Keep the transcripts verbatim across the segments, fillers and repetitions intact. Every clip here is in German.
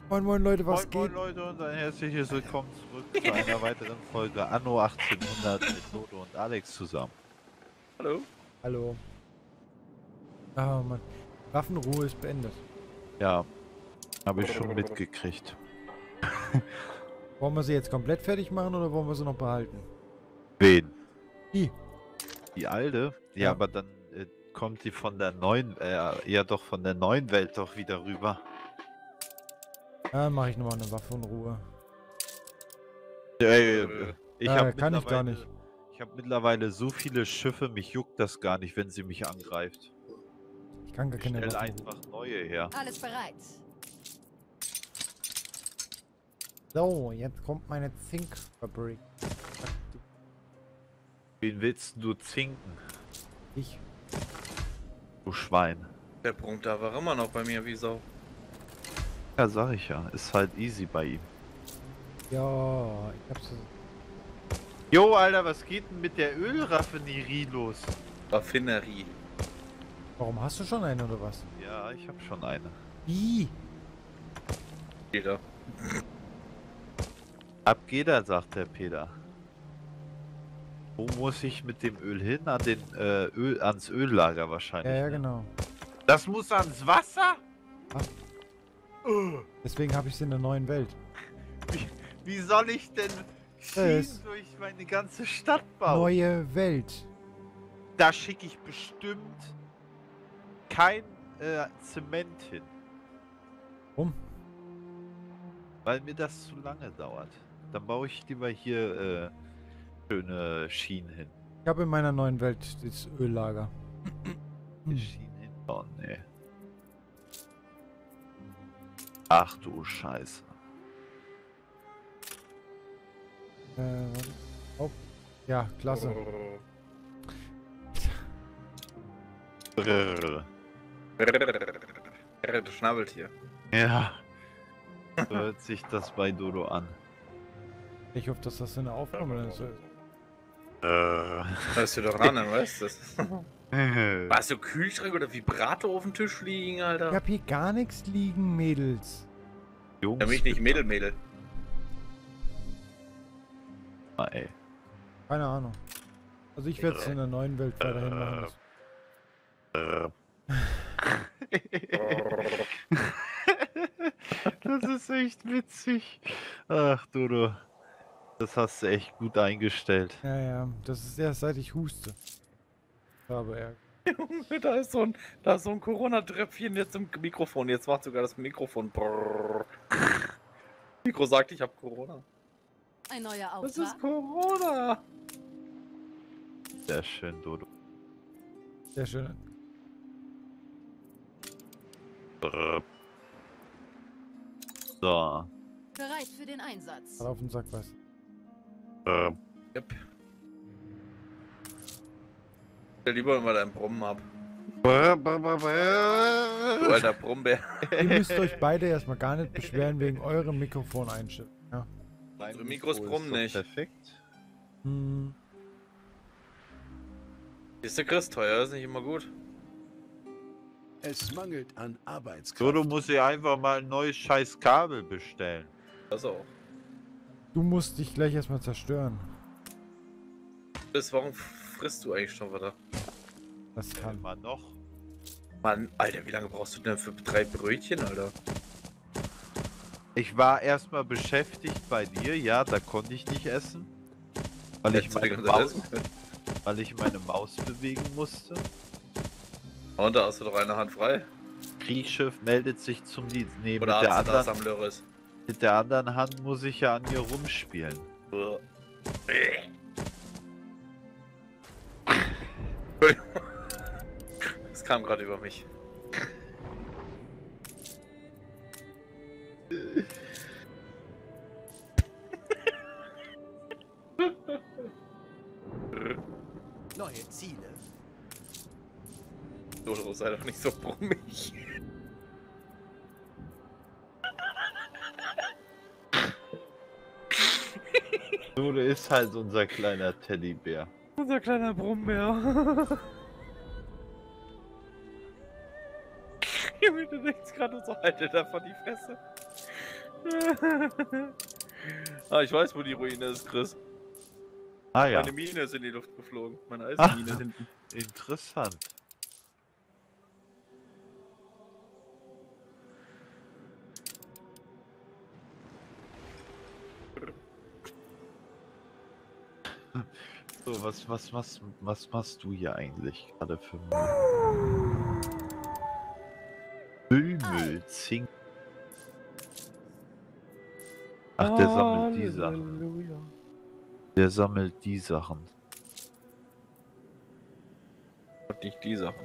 Moin moin Leute, was moin, geht? Moin Leute und ein herzliches Willkommen zurück zu einer weiteren Folge Anno achtzehnhundert mit Dodo und Alex zusammen. Hallo. Hallo. Ah Mann. Waffenruhe ist beendet. Ja, habe ich schon mitgekriegt. Wollen wir sie jetzt komplett fertig machen oder wollen wir sie noch behalten? Wen? Die. Die alte? Ja, Ja. aber dann äh, kommt die von der neuen, äh, ja doch von der neuen Welt doch wieder rüber. Ja, mache ich nochmal eine Waffenruhe. Äh, äh, ich äh, habe kann ich gar nicht. Ich habe mittlerweile so viele Schiffe, mich juckt das gar nicht, wenn sie mich angreift. Ich kann gar Ich keine stell Waffenruhe. einfach neue her. Alles bereit. So, jetzt kommt meine Zinkfabrik. Wen willst du zinken, Ich. du Schwein? Der Prunk da war immer noch bei mir wie Sau. Ja, sag ich ja. Ist halt easy bei ihm. Ja, ich hab's. Jo, Alter, was geht denn mit der Ölraffinerie los? Raffinerie. Warum hast du schon eine oder was? Ja, ich habe schon eine. Wie? Jeder. Ab geht er, sagt der Peter. Wo muss ich mit dem Öl hin? An den äh, Öl, ans Öllager wahrscheinlich. Ja, ja, ne? genau. Das muss ans Wasser? Ah. Deswegen habe ich sie in der neuen Welt. Wie, wie soll ich denn Schienen Es- durch meine ganze Stadt bauen? Neue Welt. Da schicke ich bestimmt kein äh, Zement hin. Warum? Weil mir das zu lange dauert. Dann baue ich lieber hier äh, schöne Schienen hin. Ich habe in meiner neuen Welt das Öllager. Die Schienen hinbauen, nee. Ach du Scheiße. Äh, warte. Oh. Ja, klasse. Brrr. Das schnabbelt hier. Ja. So hört sich das bei Dodo an. Ich hoffe, dass das in der Aufnahme ist. Äh. Hörst du doch ran, dann weißt du das. Hast du Kühlschrank oder Vibrator auf dem Tisch liegen, Ich Alter? hab hier gar nichts liegen, Mädels. Jungs, Ja, mich nicht Mädel, Mädel. mal, ey. Keine Ahnung. Also ich werde es in der neuen Welt weiterhin machen. Äh. Das ist echt witzig. Ach, Dodo. Das hast du echt gut eingestellt. Ja, ja, das ist erst seit ich huste. Aber ja. Da ist so ein, da ist so ein Corona-Tröpfchen jetzt im Mikrofon. Jetzt macht sogar das Mikrofon. Brrr. Mikro sagt, ich habe Corona. Ein neuer Das Auftrag. ist Corona. Sehr schön, Dodo. Sehr schön. Brrr. So. Bereit für den Einsatz. Hat auf den Sack was. Brrr. Yep. Stell lieber mal deinen Brummen ab. Brrr, brrr, brrr, Du brrr. alter Brummbär. Ihr müsst euch beide erstmal gar nicht beschweren wegen eurem Mikrofon-Einstellung. Ja. Mein Unsere Mikros Mikro ist brummen doch nicht. Perfekt. Hm, Ist der Chris teuer? Ist nicht immer gut. Es mangelt an Arbeitskraft. Dodo muss sich einfach mal ein neues scheiß Kabel bestellen. Das auch. du musst dich gleich erstmal zerstören. Chris, warum frisst du eigentlich schon wieder? Das kann. Immer noch. Mann, Alter, wie lange brauchst du denn für drei Brötchen, Alter? Ich war erstmal beschäftigt bei dir, ja, da konnte ich nicht essen. Weil ich, Hättest du die meine ganze Zeit Maus, essen können. weil ich meine Maus bewegen musste. Und da hast du doch eine Hand frei. Kriegsschiff meldet sich zum Lied. Nee, mit Oder der, hast du das anderen, am Lörres? mit der anderen Hand muss ich ja an mir rumspielen. Das kam gerade über mich. Neue Ziele. Dodo, sei doch nicht so brummig. Dodo ist halt unser kleiner Teddybär. Unser kleiner Brummbär. Junge, du denkst gerade so, halte davon die Fresse. Ah, ich weiß, wo die Ruine ist, Chris. Ah ja, Meine Mine ist in die Luft geflogen. Meine Eisenmine hinten. interessant. So, was, was, was, was machst du hier eigentlich gerade für Müll? Müllmüll, Zink. Ach, der sammelt die Sachen. Halleluja. Der sammelt die Sachen. Und nicht die Sachen.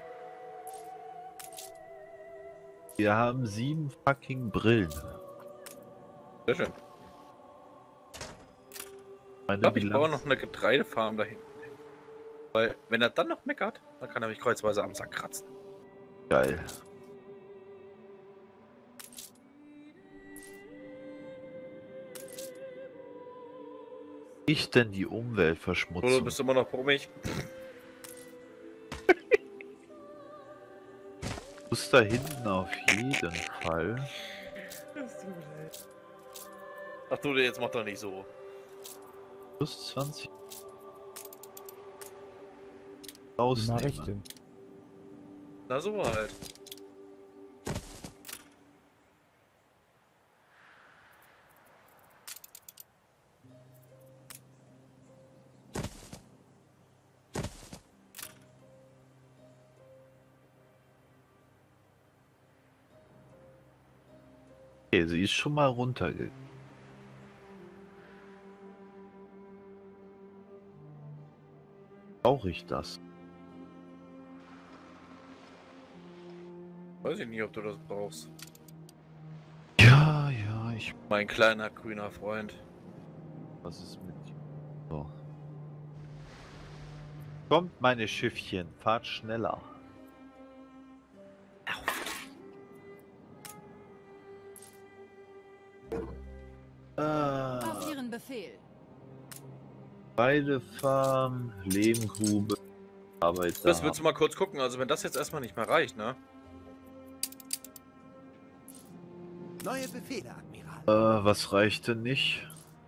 Wir haben sieben fucking Brillen. Sehr schön. Meine Ich glaube, ich baue Bilanz- noch eine Getreidefarm da hinten. Weil, wenn er dann noch meckert, dann kann er mich kreuzweise am Sack kratzen. Geil. Ich denn die Oder Umweltverschmutzung? bist du immer noch brummig? Muss da hinten auf jeden Fall. Ach du, jetzt mach doch nicht so. Plus zwanzig. Wie mache ich Rausnehmen. denn? Na so halt. Okay, sie ist schon mal runtergegangen. Brauche ich das? Weiß ich nicht, ob du das brauchst. Ja, ja, ich. Mein kleiner grüner Freund. Was ist mit dir? So. Kommt, meine Schiffchen, fahrt schneller. Ah, Auf Ihren Befehl. Weidefarm, Lehmgrube, Arbeiter. Das willst du mal kurz gucken, also wenn das jetzt erstmal nicht mehr reicht, ne? Neue Befehle, Admiral. Äh, was reicht denn nicht?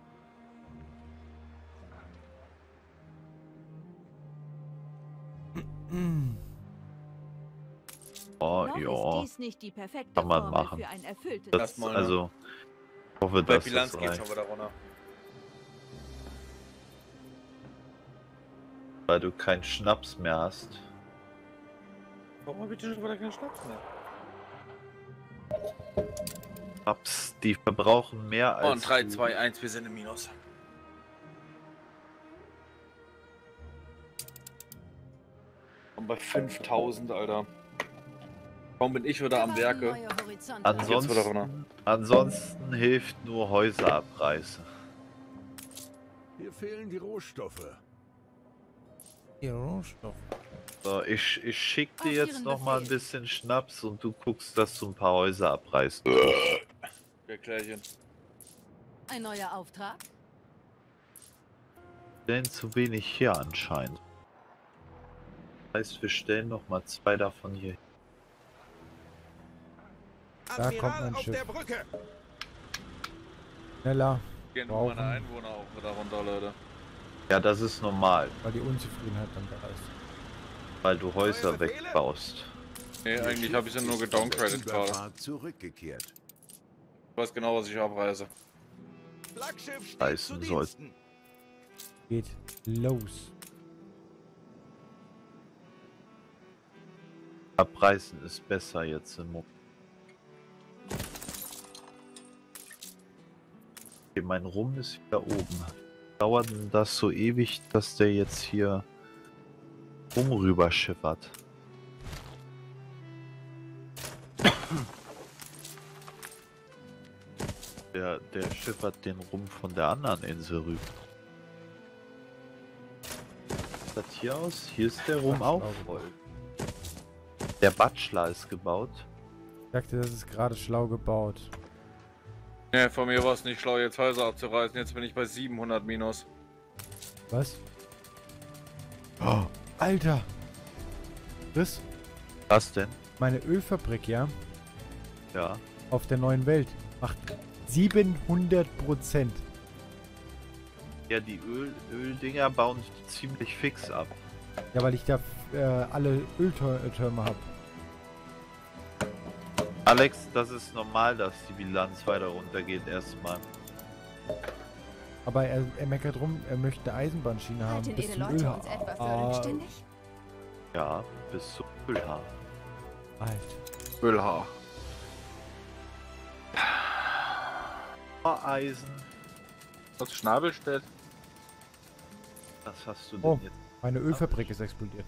Oh, Noch ja. ist dies nicht die perfekte Kann man Formel machen. für ein erfülltes Das, Erstmal, ne? also, ich hoffe, Bei dass Bilanz das geht's reicht, schon wieder runter. weil du keinen Schnaps mehr hast. Warum hab ich denn schon wieder keinen Schnaps mehr? Schnaps, die verbrauchen mehr als. Und drei, du- zwei, eins, wir sind im Minus. Und bei fünftausend, Alter. Warum bin ich wieder am Erwarten Werke? neue Horizonte. Jetzt wieder runter. Ansonsten, ansonsten hilft nur Häuserabreißen. Hier fehlen die Rohstoffe. Ihr Rohstoff. So, ich, ich schick dir Auf jetzt Ihren noch mal ein Befehl. bisschen Schnaps und du guckst, dass du ein paar Häuser abreißt. Ja, Klärchen. Ein neuer Auftrag. Stellen zu wenig hier anscheinend. Das heißt, wir stellen noch mal zwei davon hier. Da kommt mein auf Schiff. der Brücke. Schneller, Gehen Brauchen. meine Einwohner auch wieder runter, Leute. Ja, das ist normal, weil die Unzufriedenheit dann da ist. weil du Häuser Neue Befehle? wegbaust. Nee, Ihr eigentlich Schiff habe ich sie nur ist von gedowngradet der gerade. Überfahrt zurückgekehrt. Ich weiß genau, was ich abreise. Flaggschiff steht Reißen zu soll. Diensten. Geht los. Abreißen ist besser jetzt im Moment. Okay, mein Rum ist wieder oben. Dauert denn das so ewig, dass der jetzt hier rum rüber schippert? Der, der schippert den Rum von der anderen Insel rüber. Sieht das hier aus? Hier ist der Rum auch voll. Der Bachelor ist gebaut. Ich sagte, das ist gerade schlau gebaut. Nee, von mir war es nicht schlau, jetzt Häuser abzureißen. Jetzt bin ich bei siebenhundert minus. Was? Oh, Alter! Chris, Was denn? meine Ölfabrik, ja, Ja. auf der neuen Welt macht siebenhundert Prozent. Ja, die Öl Öldinger bauen ziemlich fix ab. Ja, weil ich da äh, alle Öltürme habe. Alex, das ist normal, dass die Bilanz weiter runtergeht erstmal. Aber er, er meckert rum, er möchte eine Eisenbahnschiene haben. Halten Bis Ihre zum Leute Ölha- uns etwa für Ah, unbeständig? Ja, bis zum Ölhafen. Alter. Ölhaar. Eisen. Das Schnabelstedt. Was hast du denn Oh. jetzt? Meine Ölfabrik ist explodiert.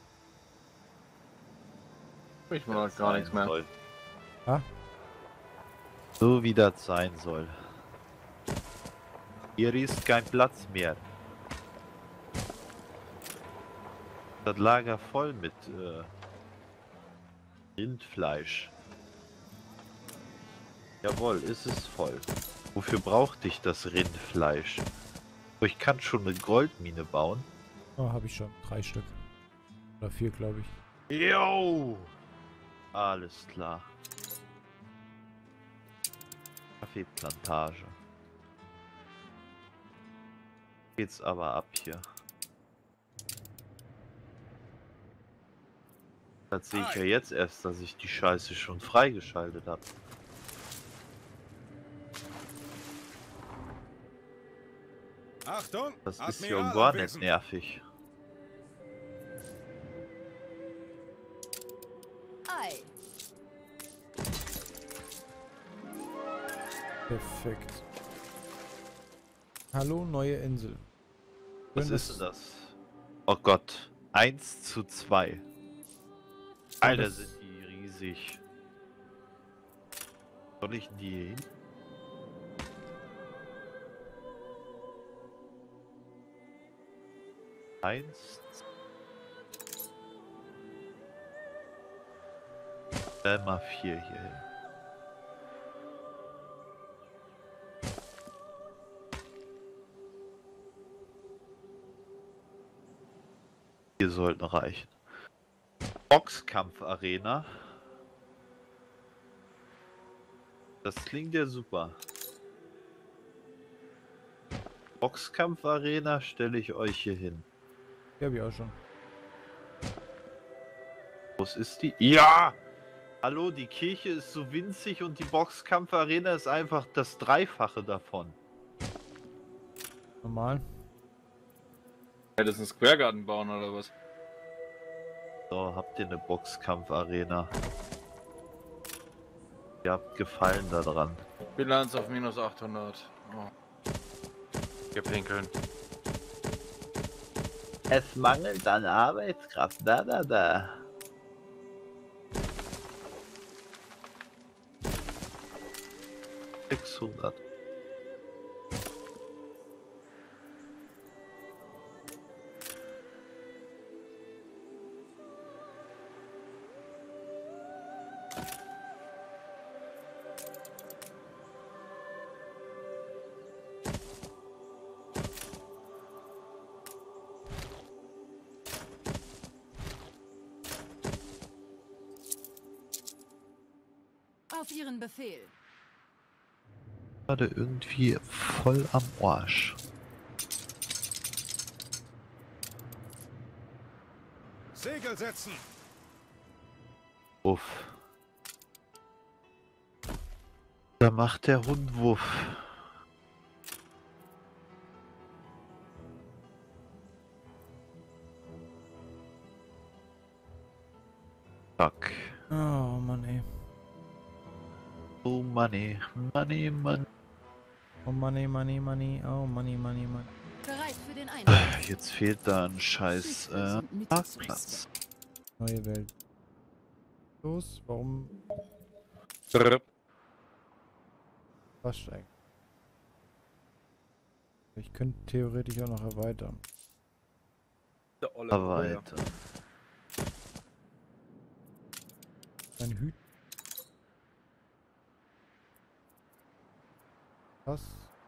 Ich will halt gar nichts mehr. Soll. Ah? So wie das sein soll. Hier ist kein Platz mehr. Das Lager voll mit äh, Rindfleisch. Jawohl, ist es voll. Wofür brauchte ich das Rindfleisch? Oh, ich kann schon eine Goldmine bauen. Oh, habe ich schon. Drei Stück. Oder vier, glaube ich. Jo! Alles klar. Kaffeeplantage. Geht's aber ab hier. Das sehe ich ja jetzt erst, dass ich die Scheiße schon freigeschaltet habe. Achtung! Das ist Admiral ja gar nicht abwesend. nervig. Ei. Perfekt. Hallo, neue Insel. Was Schön, ist dass- denn das? Oh Gott. eins zu zwei. Alter, das- sind die riesig. Soll ich die hier hin? Eins. Dann mal vier hier hin. Hier sollten reichen. Boxkampf-Arena. Das klingt ja super. Boxkampf-Arena stelle ich euch hier hin. Die habe ich auch schon. Wo ist die? Ja! Hallo, die Kirche ist so winzig und die Boxkampf-Arena ist einfach das Dreifache davon. Normal. Ja, das ist ein Square Garden bauen oder was? So, habt ihr eine Boxkampf-Arena? Ihr habt Gefallen daran. Bilanz auf minus achthundert. Oh. Gepinkeln. Es mangelt an Arbeitskraft. Da, da, da. sechshundert. Auf Ihren Befehl. Gerade irgendwie voll am Arsch. Segel setzen! Wuff. Da macht der Hund Wuff. Zack. Oh Mann, ey. Oh Money, Money, Money. Oh Money, Money, Money. Oh Money, Money, Money. Bereit für den Einsatz. Jetzt fehlt da ein scheiß äh, Parkplatz. Neue Welt. Los, warum Drrp. was eigentlich? Ich könnte theoretisch auch noch erweitern. Der Olle Aber Brüder. weiter. Ein Hüt. Was?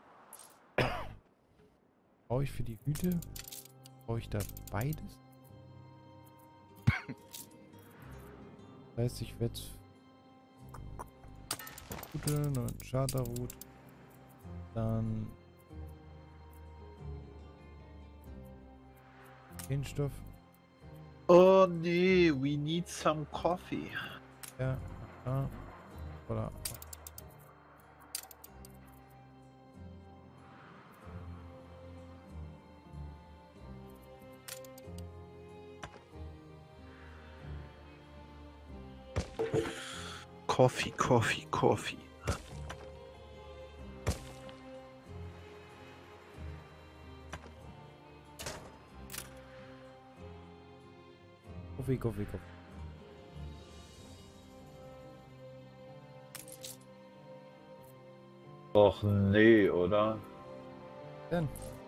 Brauche ich für die Hüte? Brauche ich da beides? Das heißt, ich werde Route, neuen Charterroute. Dann Impfstoff. Oh nee, we need some coffee. Ja, ja. Oder Coffee, Coffee, Coffee. Kaffee, Kaffee, Kaffee. Och nee, oder? Denn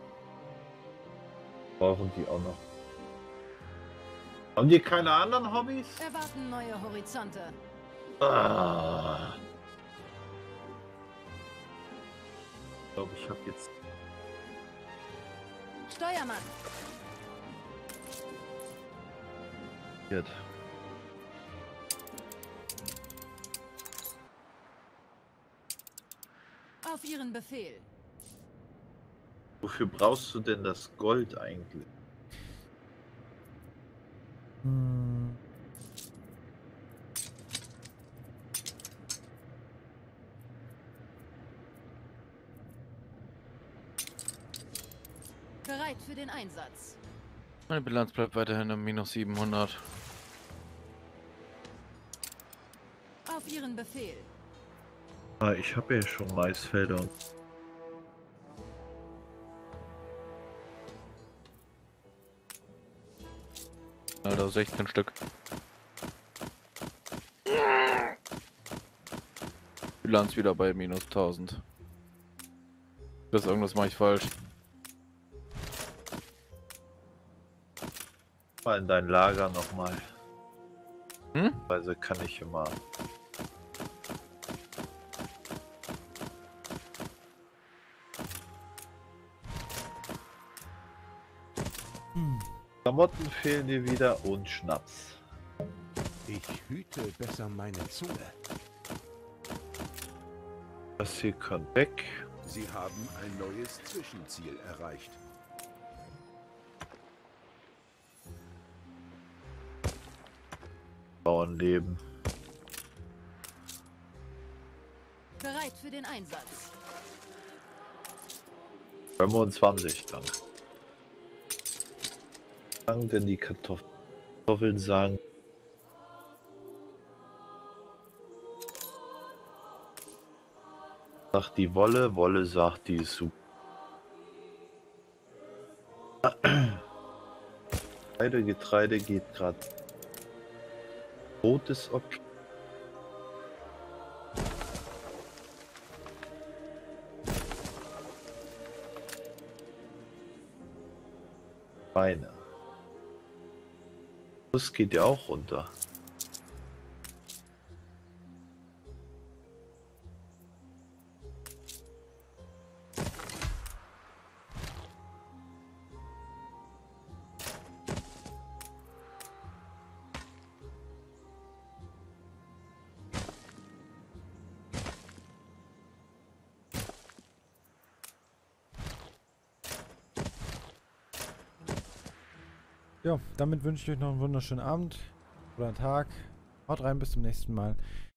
Brauchen die auch noch. Haben die keine anderen Hobbys? Erwarten neue Horizonte. Ah. Ich glaube, ich habe jetzt... Steuermann. Jetzt. Auf Ihren Befehl. Wofür brauchst du denn das Gold eigentlich? hm, Bereit für den Einsatz. Meine Bilanz bleibt weiterhin im minus siebenhundert. Auf Ihren Befehl. Ah, ich habe ja schon Maisfelder. Alter, sechzehn Stück. Bilanz wieder bei minus tausend. Das irgendwas mache ich falsch. Mal in dein Lager nochmal. Hm? Also kann ich immer. hm. Klamotten fehlen dir wieder und Schnaps. Ich hüte besser meine Zunge. Das hier kann weg. Sie haben ein neues Zwischenziel erreicht. Bauernleben. Bereit für den Einsatz. fünfundzwanzig dann. Sagen denn die Kartoffeln? Kartoffeln sagen. Sagt die Wolle, Wolle sagt die ist super. Getreide, Getreide geht gerade. Brot ist okay. Weine. Das geht ja auch runter. Ja, damit wünsche ich euch noch einen wunderschönen Abend oder Tag. Haut rein, bis zum nächsten Mal.